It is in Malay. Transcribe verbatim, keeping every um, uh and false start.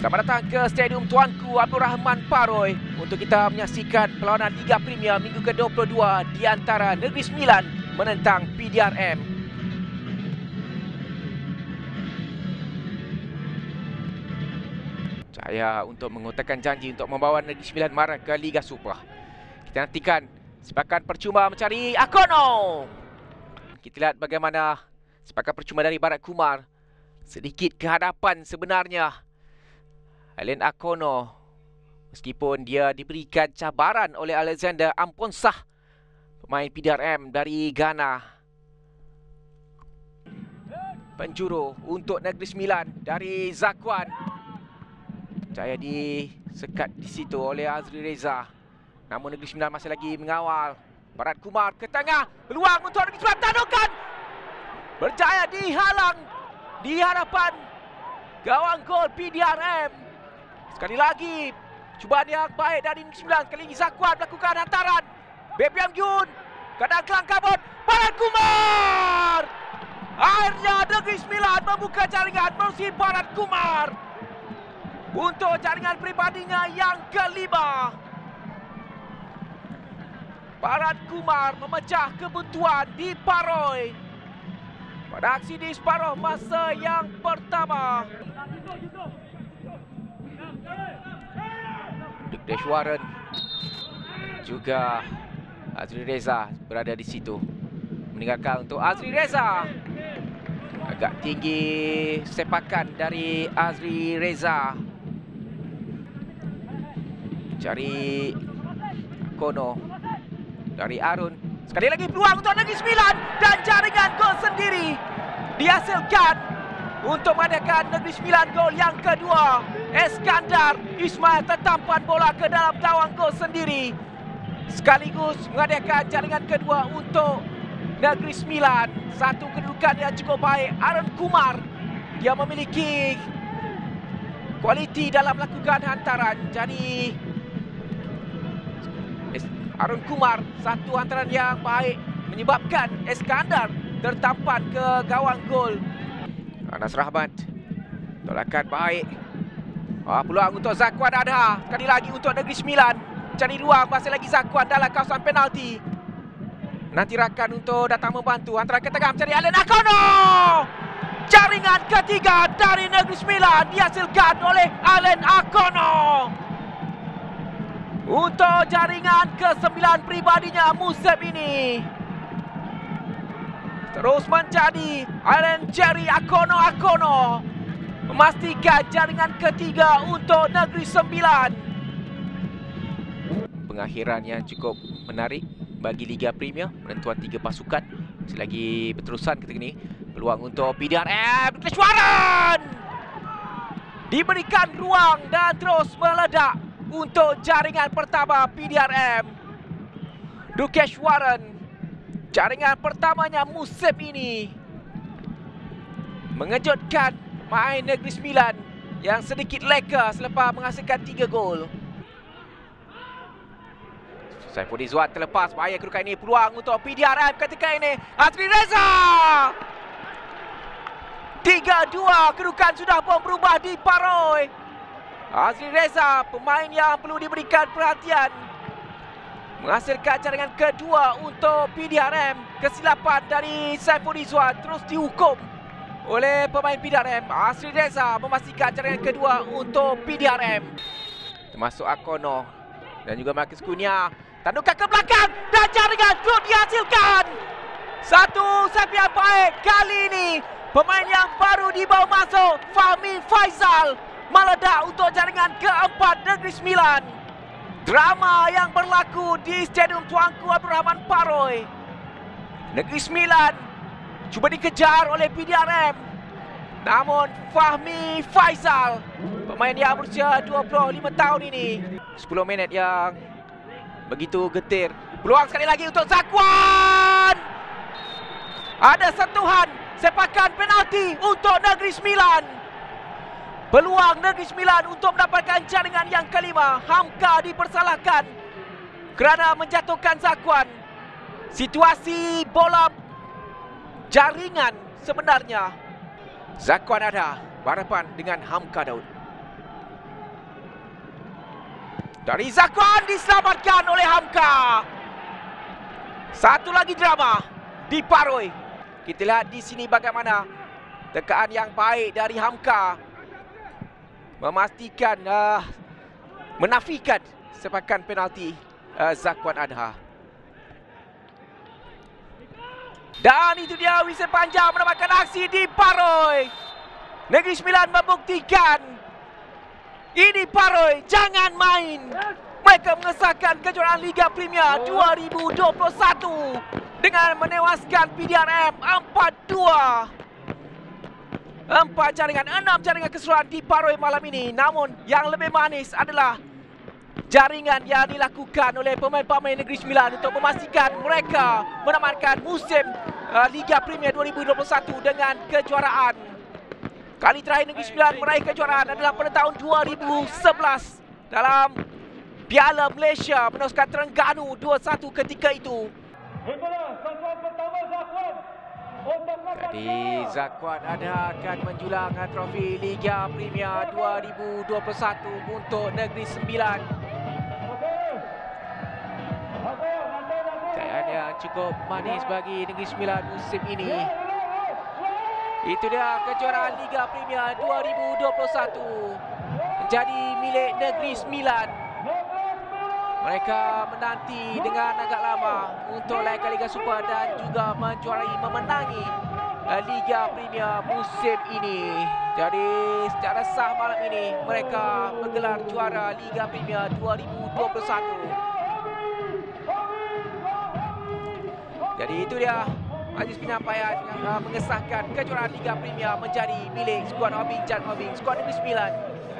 Selamat datang ke Stadium Tuanku Abdul Rahman Paroi untuk kita menyaksikan perlawanan Liga Premier minggu ke dua puluh dua di antara Negeri Sembilan menentang P D R M. Saya untuk mengutarakan janji untuk membawa Negeri Sembilan mara ke Liga Super. Kita nantikan sepakan percuma mencari Akono. Kita lihat bagaimana sepakan percuma dari Barat Kumar. Sedikit kehadapan sebenarnya Alen Akono, meskipun dia diberikan cabaran oleh Alexander Amponsah, pemain P D R M dari Ghana. Penjuru untuk Negeri Sembilan dari Zakwan. Jaya disekat di situ oleh Azri Reza. Namun Negeri Sembilan masih lagi mengawal. Barat Kumar ke tengah, peluang untuk Negeri Sembilan, tandukan berjaya dihalang di hadapan gawang gol P D R M. Sekali lagi, cubaan yang baik dari Negeri Sembilan. Kali ini Zakwan melakukan hantaran. Baby Amjun, kadang kelang kabut. Barat Kumar! Akhirnya Negeri Sembilan membuka jaringan melalui Barat Kumar untuk jaringan peribadinya yang kelima. Barat Kumar memecah kebuntuan di Paroi pada aksi di separuh masa yang pertama. Dukdesh Warren juga Azri Reza berada di situ. Meninggalkan untuk Azri Reza. Agak tinggi sepakan dari Azri Reza. Cari Akono dari Arun. Sekali lagi peluang untuk Negeri Sembilan dan jaringan gol sendiri dihasilkan untuk mengadakan Negeri Sembilan gol yang kedua. Eskandar Ismail tertampan bola ke dalam gawang gol sendiri, sekaligus mengadakan jaringan kedua untuk Negeri Sembilan. Satu kedudukan yang cukup baik. Arun Kumar, dia memiliki kualiti dalam melakukan hantaran. Jadi Arun Kumar, satu hantaran yang baik menyebabkan Eskandar tertampan ke gawang gol. Anas Rahmat, tolakan baik. Ah, peluang untuk Zakwan ada. Sekali lagi untuk Negeri Sembilan. Cari ruang, masih lagi Zakwan dalam kawasan penalti. Nanti rakan untuk datang membantu. Antara ke tengah mencari Alen Akono. Jaringan ketiga dari Negeri Sembilan dihasilkan oleh Alen Akono untuk jaringan ke sembilan pribadinya musim ini. Terus menjadi Alen Jerry Akono Akono memastikan jaringan ketiga untuk Negeri Sembilan. Pengakhiran yang cukup menarik bagi Liga Premier, penentuan tiga pasukan. Masih lagi berterusan ketika ini. Peluang untuk P D R M. Kesuaran diberikan ruang dan terus meledak untuk jaringan pertama P D R M. Dukesh Warren, jaringan pertamanya musim ini, mengejutkan main Negeri Sembilan yang sedikit leka selepas menghasilkan tiga gol. Saiful Rizwan terlepas, bahaya kedudukan ini. Peluang untuk P D R M ketika ini. Azri Reza, tiga dua, kedudukan sudah pun berubah di Paroi. Azri Reza, pemain yang perlu diberikan perhatian, menghasilkan jaringan kedua untuk P D R M. Kesilapan dari Saiful Rizwan terus dihukum oleh pemain P D R M. Azri Reza memastikan jaringan kedua untuk P D R M. Termasuk Akono dan juga Marcus Kunia. Tandukan ke belakang dan jaringan terus dihasilkan. Satu save yang baik kali ini. Pemain yang baru dibawa masuk, Fahmi Faizal, meledak untuk jaringan keempat Negeri Sembilan. Drama yang berlaku di Stadium Tuanku Abdul Rahman Paroi. Negeri Sembilan cuba dikejar oleh P D R M. Namun Fahmi Faizal, pemain yang berusia dua puluh lima tahun ini, sepuluh minit yang begitu getir. Peluang sekali lagi untuk Zakwan. Ada sentuhan, sepakan penalti untuk Negeri Sembilan. Peluang Negeri Sembilan untuk mendapatkan jaringan yang kelima. Hamka dipersalahkan kerana menjatuhkan Zakwan. Situasi bola jaringan sebenarnya. Zakwan ada berhadapan dengan Hamka Daud. Dari Zakwan diselamatkan oleh Hamka. Satu lagi drama di Paroi. Kita lihat di sini bagaimana tekaan yang baik dari Hamka memastikan uh, menafikan sepakan penalti uh, Zakwan Adha. Dan itu dia whistle panjang menambahkan aksi di Paroi. Negeri Sembilan membuktikan ini Paroi jangan main. Mereka mengesahkan kejuaraan Liga Premier dua ribu dua puluh satu dengan menewaskan P D R M empat dua. Empat jaringan, enam jaringan keseluruhan di Paroi malam ini. Namun yang lebih manis adalah jaringan yang dilakukan oleh pemain-pemain Negeri Sembilan untuk memastikan mereka menamatkan musim uh, Liga Premier dua ribu dua puluh satu dengan kejuaraan. Kali terakhir Negeri Sembilan meraih kejuaraan adalah pada tahun dua ribu sebelas dalam Piala Malaysia menewaskan Terengganu dua satu ketika itu. Jadi Zakwan Adha akan menjulang trofi Liga Premier dua ribu dua puluh satu untuk Negeri Sembilan. Kejayaan yang cukup manis bagi Negeri Sembilan musim ini. Itu dia kejuaraan Liga Premier dua ribu dua puluh satu menjadi milik Negeri Sembilan. Mereka menanti dengan agak lama untuk layak Liga Super dan juga menjuarai memenangi Liga Premier musim ini. Jadi secara sah malam ini mereka menggelar juara Liga Premier dua ribu dua puluh satu. Jadi itu dia majlis penyampaian yang uh, mengesahkan kejuaraan Liga Premier menjadi milik skuad Obing Jan Obing, skuad Negeri Sembilan.